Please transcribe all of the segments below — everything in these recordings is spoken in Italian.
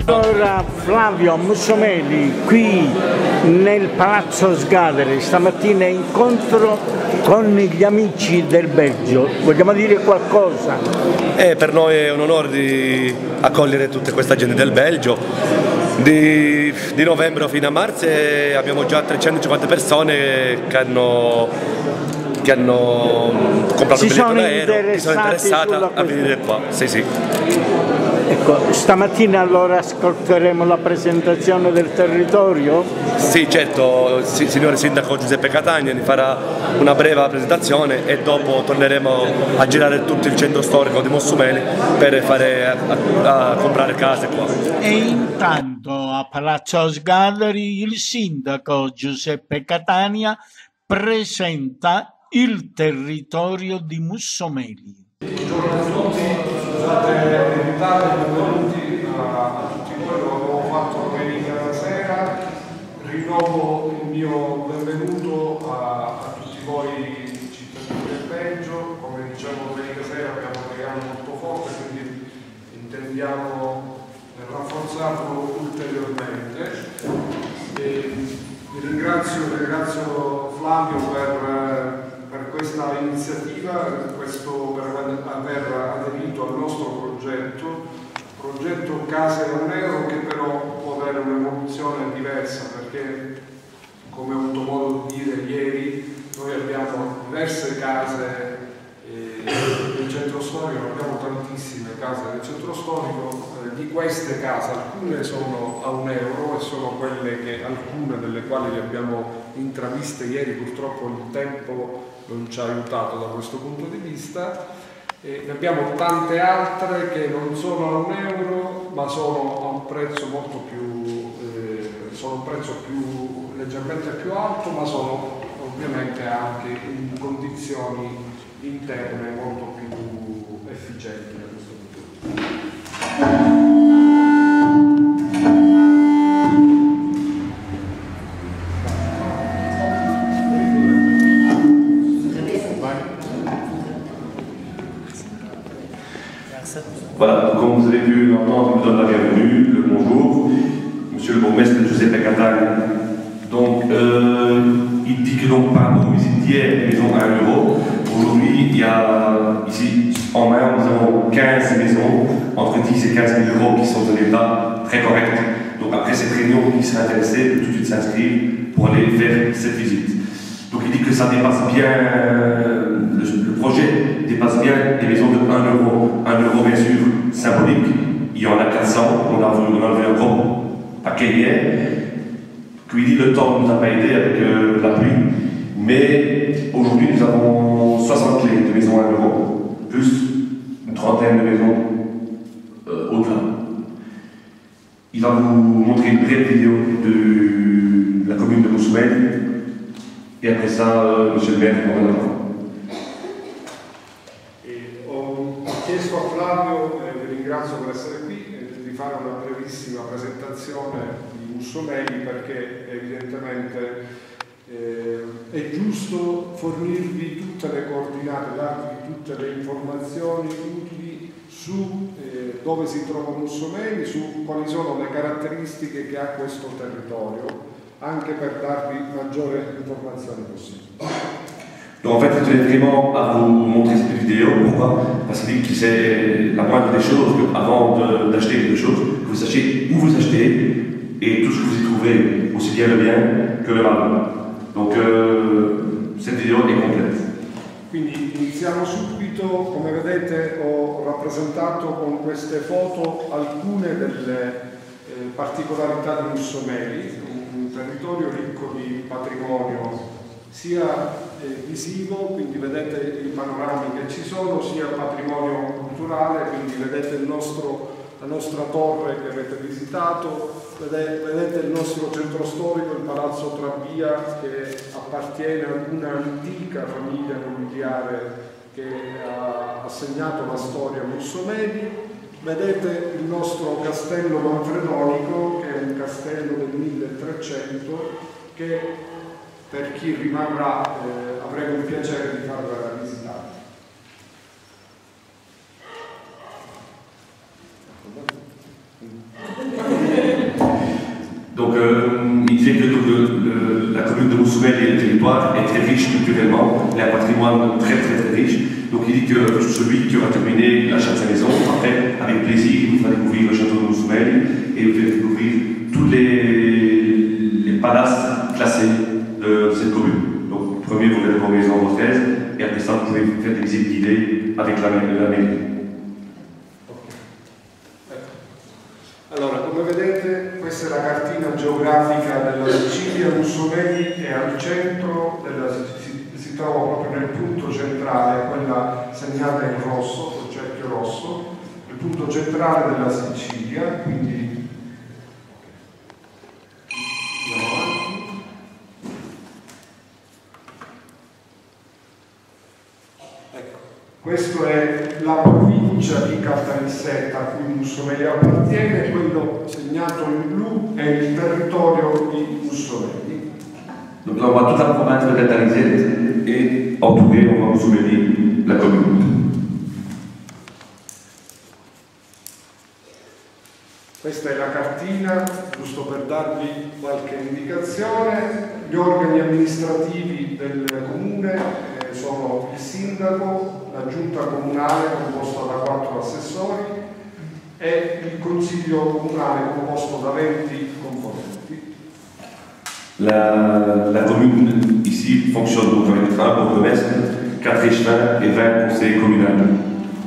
Allora Flavio Mussomeli qui nel Palazzo Sgadere, stamattina incontro con gli amici del Belgio, vogliamo dire qualcosa? Per noi è un onore di accogliere tutta questa gente del Belgio. Di novembre fino a marzo abbiamo già 350 persone che hanno comprato il biglietto d'aereo, si sono interessate a venire qua. Sì. Ecco, stamattina allora ascolteremo la presentazione del territorio? Sì, certo, signore Sindaco Giuseppe Catania farà una breve presentazione e dopo torneremo a girare tutto il centro storico di Mussomeli per fare a comprare case qua. E intanto a Palazzo Sgaderi il Sindaco Giuseppe Catania presenta il territorio di Mussomeli. Buongiorno a tutti, scusate il ritardo, benvenuti a tutti voi, lo avevo fatto domenica sera, rinnovo il mio benvenuto a tutti voi cittadini del Belgio. Come dicevo domenica sera abbiamo un legame molto forte, quindi intendiamo rafforzarlo ulteriormente. Vi ringrazio Flavio per questa iniziativa, per aver aderito al nostro progetto Case a €1, che però può avere un'evoluzione diversa, perché come ho avuto modo di dire ieri, noi abbiamo diverse case nel centro storico, abbiamo tantissime case nel centro storico. Di queste case alcune sono a €1 e sono alcune delle quali le abbiamo intraviste ieri. Purtroppo il tempo non ci ha aiutato da questo punto di vista. Ne abbiamo tante altre che non sono a €1 ma sono a un prezzo molto più leggermente più alto, ma sono ovviamente anche in condizioni interne molto più efficienti da questo punto di vista. Voilà, comme vous avez pu l'entendre, je vous donne la bienvenue, le bonjour, monsieur le bourgmestre Giuseppe Catania. Donc, il dit que donc par nos visitières, les maisons à €1. Aujourd'hui, il y a ici en main, nous avons 15 maisons, entre 10 et 15 000 € qui sont en état très correct. Donc après cette réunion, qui sera intéressé peut tout de suite s'inscrire pour aller faire cette visite. Donc il dit que ça dépasse bien, le projet dépasse bien les maisons de €1. €1 bien sûr symbolique, il y en a 400, on a enlevé un gros paquet hier. Il dit le temps ne nous a pas aidé avec la pluie, mais aujourd'hui nous avons 60 clés de maisons à €1, plus une trentaine de maisons au-delà. Il va vous montrer une brève vidéo de la commune de Mussomeli. E après ça, monsieur le maire, on va Ho chiesto a Flavio, vi ringrazio per essere qui, di fare una brevissima presentazione di Mussomeli, perché evidentemente è giusto fornirvi tutte le coordinate, darvi tutte le informazioni utili su dove si trova Mussomeli, su quali sono le caratteristiche che ha questo territorio, anche per darvi maggiore informazione possibile. Donc en fait, je tenais vraiment à vous montrer cette vidéo. Pourquoi? Parce qu'il dit que c'est la moindre des choses, qu'avant d'acheter quelque chose, que vous sachiez où vous achetez et tout ce que vous y trouvez, aussi bien le bien que le mal. Donc cette vidéo est complète. Quindi iniziamo subito. Come vedete ho rappresentato con queste foto alcune delle particolarità di Mussomeli, un territorio ricco di patrimonio sia visivo, quindi vedete i panorami che ci sono, sia patrimonio culturale, quindi vedete la nostra torre che avete visitato, vedete il nostro centro storico, il Palazzo Trabia, che appartiene ad un'antica famiglia nobiliare che ha segnato la storia Mussomeli. Vedete il nostro castello manfredonico, che è un castello del 1300, che per chi rimarrà avremo il piacere di far visitare. disait que la commune de Moussoumel et le territoire est très riche culturellement, il a un patrimoine très riche. Donc il dit que celui qui aura terminé l'achat de sa maison, après, avec plaisir, il vous fera découvrir le château de Moussoumel et vous faire découvrir tous les palaces classés de cette commune. Donc premier, vous verrez vos maisons Borghese, et après ça, vous pouvez faire des visites guidées avec la mairie. Allora, come vedete, questa è la cartina geografica della Sicilia. Mussomeli è al centro, si trova proprio nel punto centrale, quella segnata in rosso, col cerchio rosso, il punto centrale della Sicilia, quindi andiamo avanti. Ecco, questa è la provincia di Caltanissetta a cui Mussomeli appartiene, quello segnato in blu è il territorio di Mussomeli. Donc là on voit toute la province de Caltanissette et entouré on voit Moussoumeli, la commune. Questa è la cartina, giusto per darvi qualche indicazione. Gli organi amministrativi del comune sono il sindaco, la giunta comunale composta da 4 assessori e il consiglio comunale composto da 20 componenti. La commune ici fonctionne donc avec un bourgmestre, 4 échevins et 20 conseillers communaux.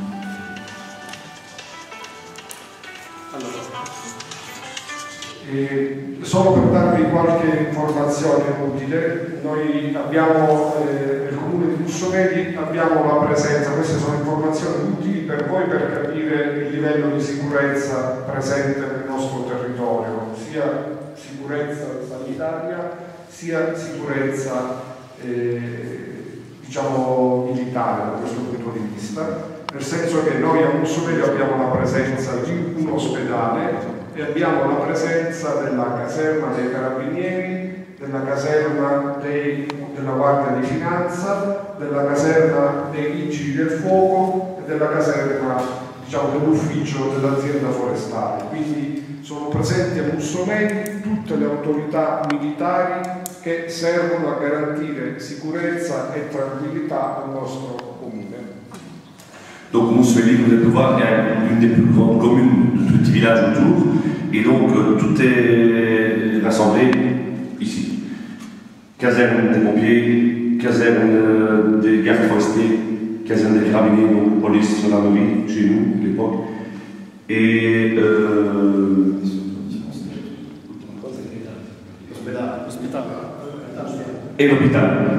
Solo per darvi qualche informazione utile, noi abbiamo nel comune di Mussomeli abbiamo la presenza, queste sono informazioni utili per voi per capire il livello di sicurezza presente nel nostro territorio, sia sicurezza sanitaria sia sicurezza diciamo militare da questo punto di vista, nel senso che noi a Mussomeli abbiamo la presenza di un ospedale e abbiamo la presenza della caserma dei carabinieri, della caserma della Guardia di Finanza, della caserma dei vigili del fuoco e della caserma diciamo, dell'ufficio dell'azienda forestale. Quindi sono presenti a Mussomeli tutte le autorità militari che servono a garantire sicurezza e tranquillità al nostro comune. Donc Moussoumeli, vous allez le voir, est une des plus grandes communes de tout petit village autour, et donc tout est rassemblé ici. Caserne des pompiers, caserne des gardes forestiers, caserne des carabiniers, donc police, gendarmerie, chez nous, à l'époque, et l'hôpital.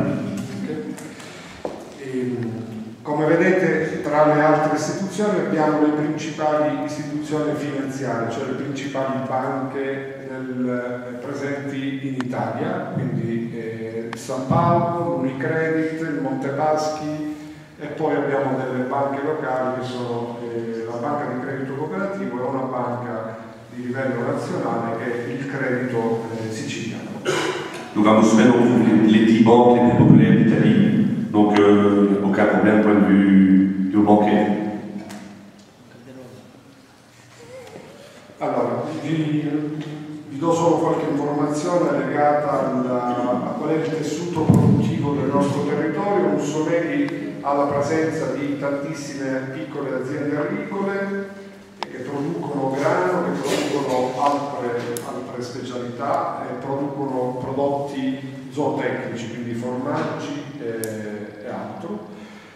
Come vedete, tra le altre istituzioni abbiamo le principali istituzioni finanziarie, cioè le principali banche presenti in Italia, quindi San Paolo, l'Unicredit, il Montepaschi e poi abbiamo delle banche locali che sono la banca di credito cooperativo e una banca di livello nazionale che è il credito siciliano. Donc à Moussoumel, on trouve les 10 banques les plus populaires d'Italie. Donc il n'y a aucun problème point de vue bancaire. Allora, vi do solo qualche informazione legata a qual è il tessuto produttivo del nostro territorio. Mussomeli ha la presenza di tantissime piccole aziende agricole che producono grano, che producono altre specialità, producono prodotti zootecnici, quindi formaggi e altro.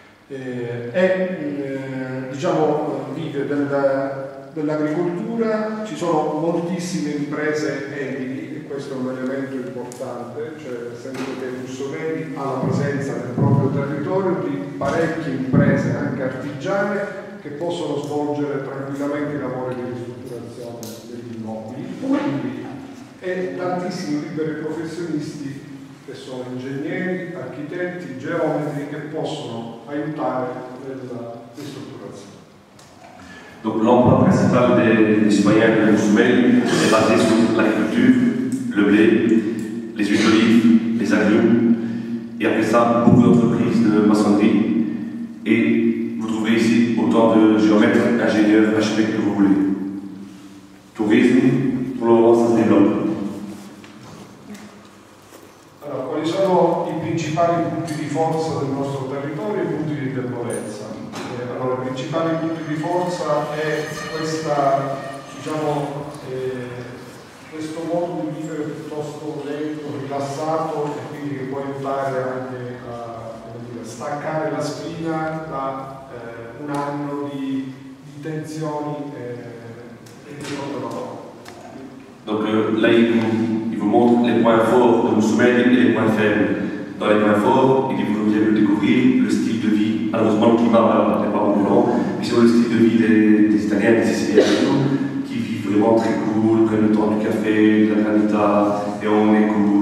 Diciamo, vive dell'agricoltura, ci sono moltissime imprese edili e questo è un elemento importante, cioè nel senso che Mussomeli ha la presenza nel proprio territorio di parecchie imprese anche artigiane che possono svolgere tranquillamente i lavori di ristrutturazione degli immobili e tantissimi liberi professionisti che sono ingegneri, architetti, geometri che possono aiutare nella ristrutturazione. Donc l'emploi principal des citoyens de Moussoumel est basé sur l'agriculture, le blé, les huiles d'olive, les agrumes, et après ça, beaucoup d'entreprises de maçonnerie. Et vous trouverez ici autant de géomètres, ingénieurs, architectes que vous voulez. Tourisme, pour le moment, ça se développe. forza del nostro territorio e i punti di debolezza. Allora, i principali punti di forza è questa, diciamo, questo modo di vivere piuttosto lento, rilassato, e quindi che può aiutare anche a staccare la spina da un anno di tensioni e di lavoro. Donc là, il vous montre les points forts de Moussoumel et les points faibles. Dans les points forts, il vous vient de découvrir le style de vie. Malheureusement, le climat n'est pas bon, mais c'est le style de vie des Italiens, des Siciliens, qui vivent vraiment très cool, prennent le temps du café, de la granita, et on est cool.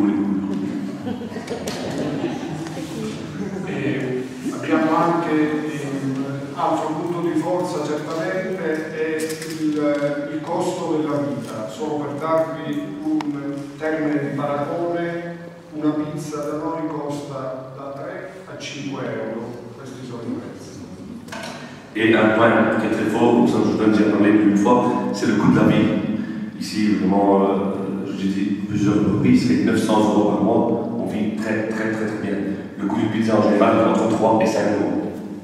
E abbiamo anche altro punto di forza certamente è il costo della vita. Solo per darvi un termine di paragone, una pizza da noi costa da 3 a 5 euro. Questi sono i prezzi. Et un point qui est très fort, ça je dois déjà parler une fois, c'est le coût de la vie. Ici, vraiment, j'ai dit plusieurs reprises, c'est 900 € par mois, on vit très bien. Le coût d'une pizza en général est entre 3 et 5 €.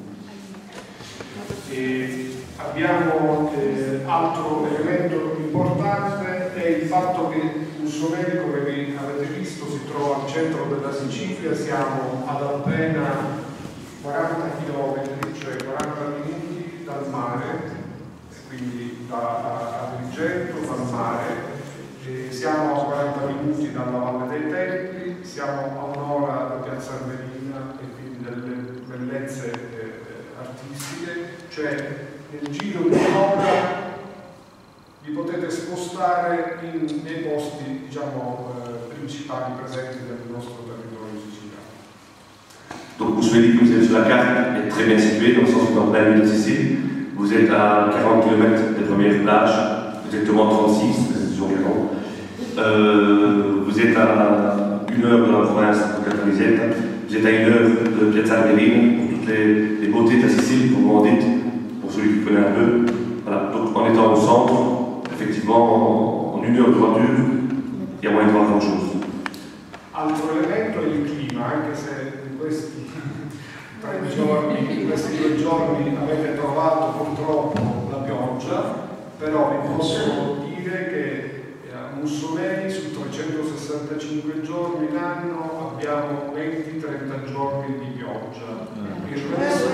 E abbiamo altro elemento importante è il fatto che Mussomeli, come avete visto, si trova al centro della Sicilia, siamo ad appena 40 km, cioè 40 minuti dal mare, quindi da Agrigento, dal mare. Siamo a 40 minuti dalla Valle dei Templi, siamo a un'ora da Piazza Armerina e quindi delle bellezze artistiche, cioè nel giro di un'ora vi potete spostare nei posti, diciamo, principali presenti nel nostro territorio siciliano. Donc Moussoumel, comme vous avez sur la carte, est très bien situé, dans le sens où dans le plein milieu de Sicile. Vous êtes à 40 km des premières plages, exactement 36, disons environ. Vous êtes à 1 heure de la province de Caltanissetta, vous êtes à 1 heure de Piazza Armerina, pour toutes les beautés de la Sicile, comme on dit, pour celui qui connaît un peu. Voilà. Donc en étant au centre, effectivement, en 1 heure de voiture, il y a moyen de voir grand chose. Altro elemento è il clima, anche se in questi 3 giorni, in questi 2 giorni avete trovato purtroppo la pioggia, però vi posso dire che a Mussomeli su 365 giorni l'anno abbiamo 20-30 giorni di pioggia. Il resto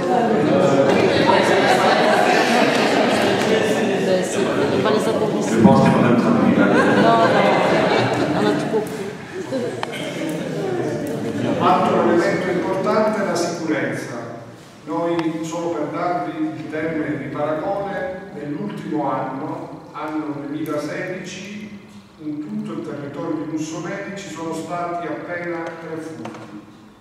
Je pense que Madame Trappini altro elemento importante è la sicurezza. Noi, solo per darvi il termine di paragone, nell'ultimo anno 2016, in tutto il territorio di Mussomeli ci sono stati appena 3 furti.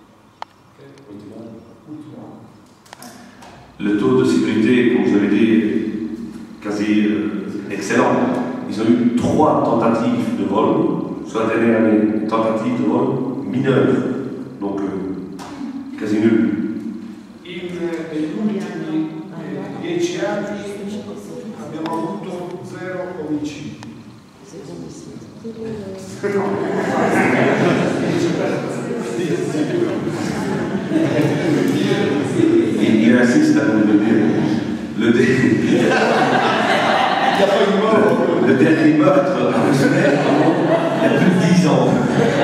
Le taux de sécurité, comme vous avez dit, est quasi excellent. Ils ont eu 3 tentatives de vol, sur la dernière année, tentatives de vol mineures, donc quasi nul. Negli ultimi 10 anni abbiamo avuto 0 omicidi. Il insiste à nous le dire. Le dernier meurtre à Mussomel, il y a plus de 10 ans.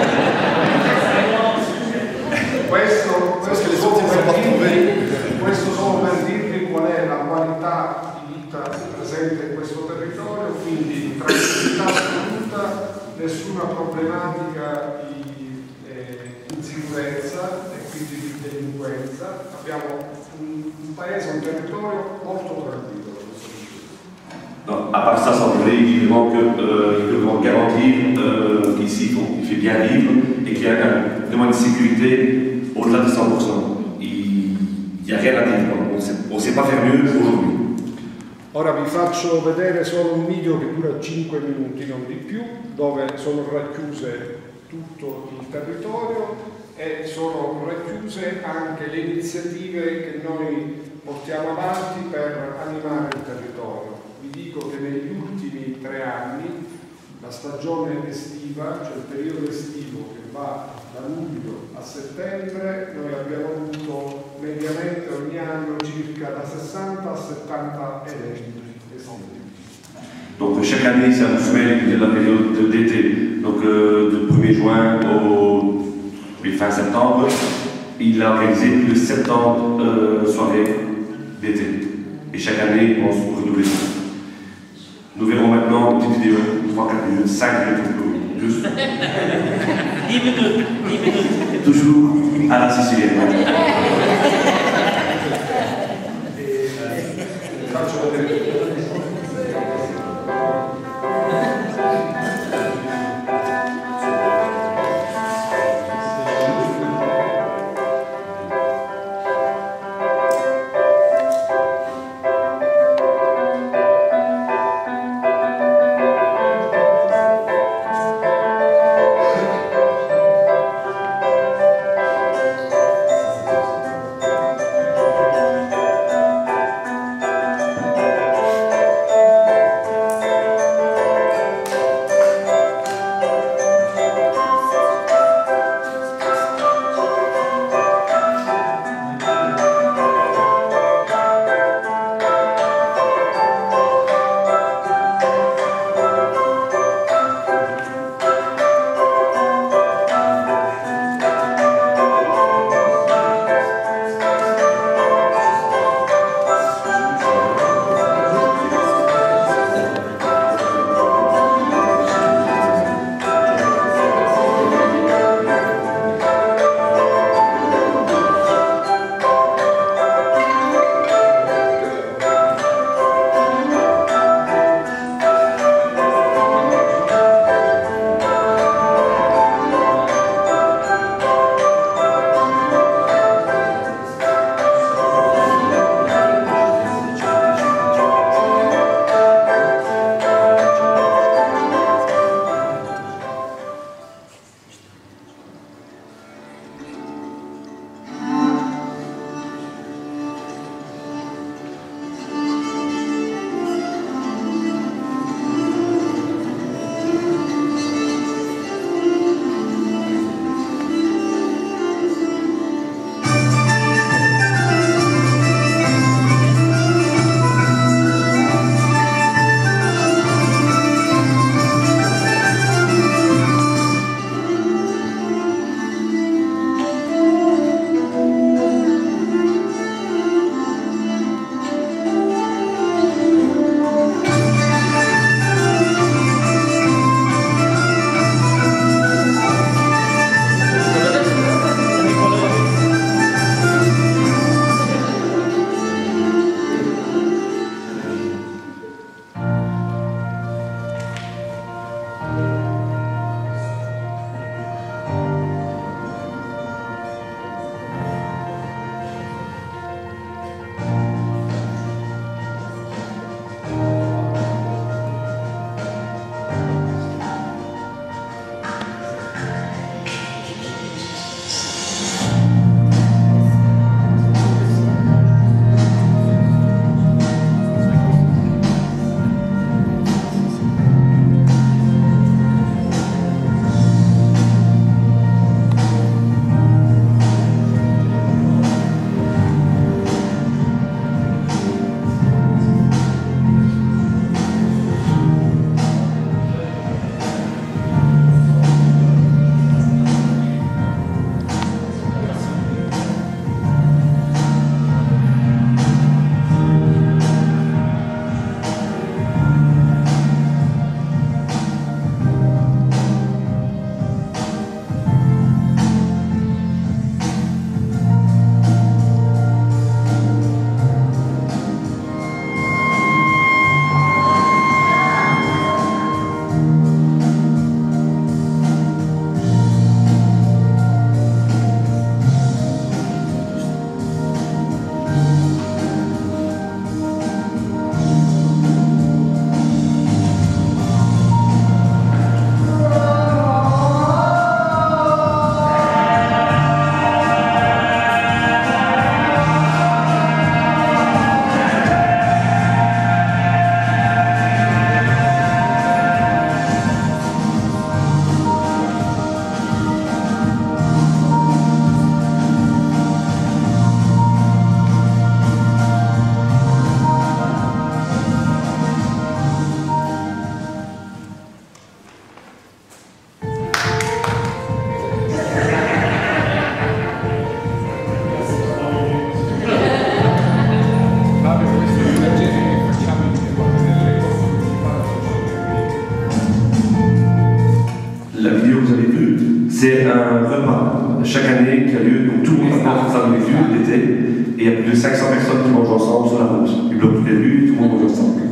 Questo solo per dirvi qual è la qualità di vita presente in questo territorio, quindi tranquillità assoluta, nessuna problematica di insicurezza e quindi di delinquenza. Abbiamo un paese, un territorio molto tranquillo. Non, à part ça, sans parler, il dit vraiment qu'ils peuvent garantir qu'ici il fait bien vivre et qu'il y a vraiment une sécurité au-delà de 100%. Il n'y a rien à dire, on ne sait pas faire mieux aujourd'hui. Ora vi faccio vedere solo un video che dura 5 minuti, non di più, dove sono racchiuse tutto il territorio e sono racchiuse anche le iniziative che noi portiamo avanti per animare il territorio. Vi dico che negli ultimi 3 anni la stagione estiva, cioè il periodo estivo che va da luglio a settembre, noi abbiamo avuto mediamente ogni anno circa da 60 a 70 eventi. Donc chaque année, c'est un semaine de la période d'été, donc du 1er juin au fin septembre, il a organisé plus de 70 soirées d'été. Et chaque année, on se renouvelle. Nous verrons maintenant une petite vidéo, 3-4 minutes, 5 minutes, juste. 10 minutes, 10 minutes. Toujours à la sicilienne. un repas chaque année qui a lieu, donc tout le monde apporte sa nourriture l'été, et il y a plus de 500 personnes qui mangent ensemble sur la route. Ils bloquent toutes les rues, tout le monde mange ensemble.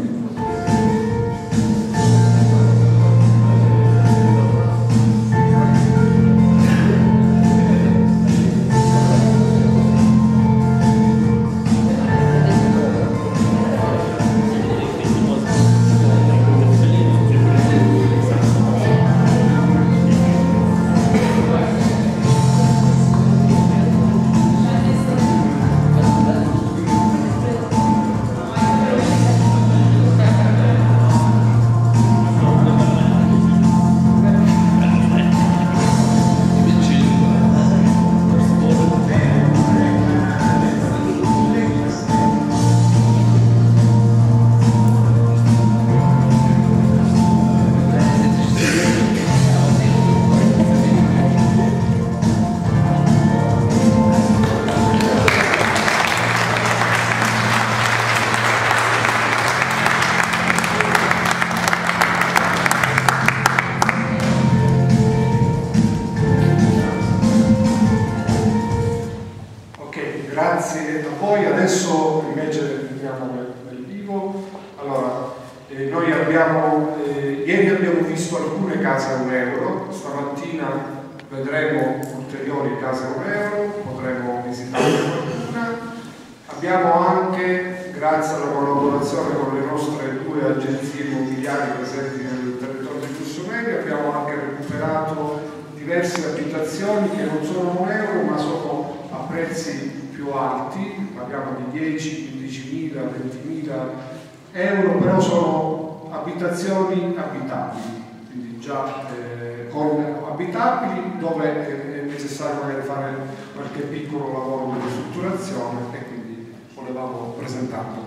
Grazie a voi, adesso invece andiamo nel vivo. Allora, noi abbiamo, ieri abbiamo visto alcune case a €1, stamattina vedremo ulteriori case a €1, potremo visitare qualcuna. Abbiamo anche, grazie alla collaborazione con le nostre 2 agenzie immobiliari presenti nel territorio di Bussomeli, abbiamo anche recuperato diverse abitazioni che non sono €1 ma sono a prezzi più alti, parliamo di 10, 15.000, 20.000 euro, però sono abitazioni abitabili, quindi già con abitabili dove è necessario magari fare qualche piccolo lavoro di ristrutturazione e quindi volevamo presentarlo.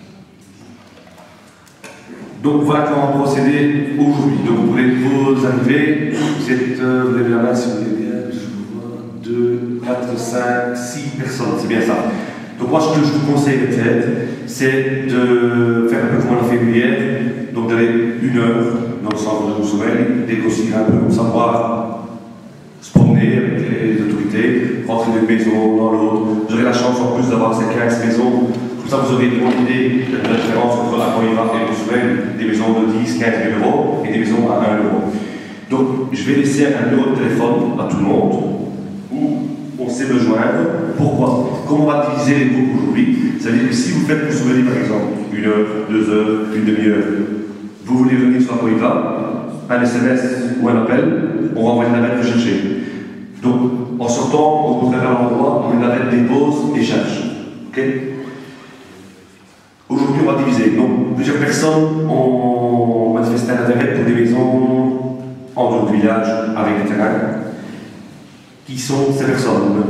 Donc voilà comment on va procéder aujourd'hui. Donc pour les nouveaux arrivés, vous levez la main si vous voulez bien. 2, 4, 5, 6 personnes, c'est bien ça. Donc moi ce que je vous conseille de faire, c'est de faire un peu comme on a fait hier, donc d'aller 1 heure dans le centre de Bussomeli, dégrossir un peu comme ça, voir, se promener avec les autorités, rentrer d'une maison dans l'autre. Vous aurez la chance en plus d'avoir ces 15 maisons, comme ça vous aurez une bonne idée de la différence entre Akoiva et Bussomeli, des maisons de 10, 15 000 euros et des maisons à 1 euro. Donc je vais laisser un numéro de téléphone à tout le monde, où on sait me joindre. Pourquoi? Comment on va diviser les groupes aujourd'hui? Ça veut dire que si vous faites Bussomeli par exemple, 1 heure, 2 heures, une demi-heure, vous voulez venir sur Akoiva, un SMS ou un appel, on va envoyer une navette vous chercher. Donc en sortant, on vous vers l'endroit où une navette dépose et cherche. Ok? Aujourd'hui on va diviser. Donc plusieurs personnes ont manifesté un intérêt pour des maisons en dehors du village avec des terrains. Qui sont ces personnes?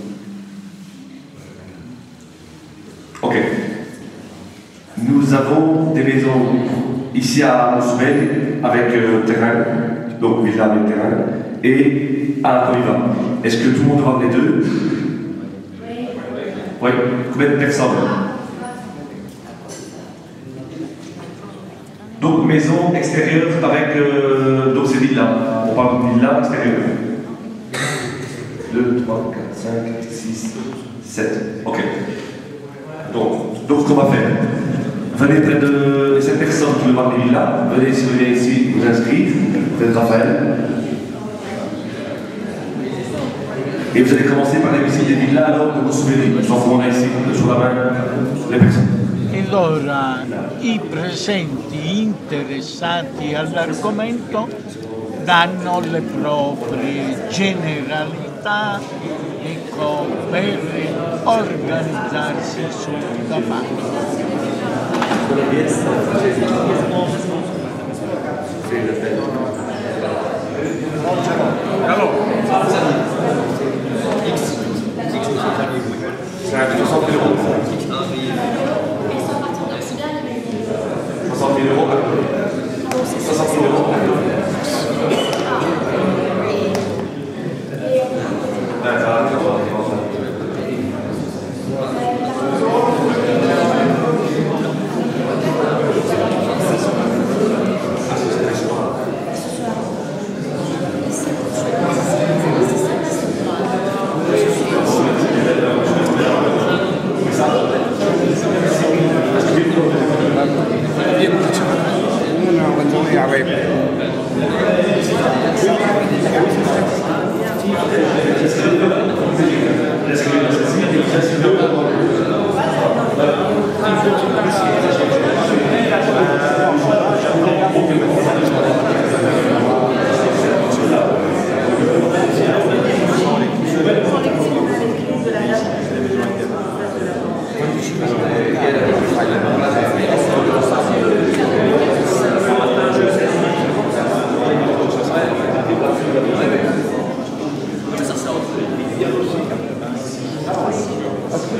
Ok. Nous avons des maisons ici à Bussomeli avec terrain, donc villa avec terrain, et à Akoiva. Est-ce que tout le monde va les deux? Oui. Combien de personnes? Donc maison extérieure avec donc c'est villa. On parle de villa extérieure. 2, 3, 4, 5, 6, 7. Ok. Donc ce qu'on va faire, venez près de cette personne qui veut voir les villas, venez ici vous inscrire, vous êtes Raphaël. Et vous allez commencer par les visites des villas alors de Bussomeli. On a ici sur la main les personnes. Allora, i presenti interessati all'argomento danno le proprie generalità per organizzarsi sulla macchina.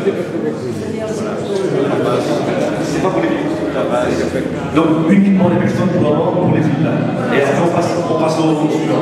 C'est pas pour les villes. Donc uniquement les personnes pour les villes. Et après on passe au suivant.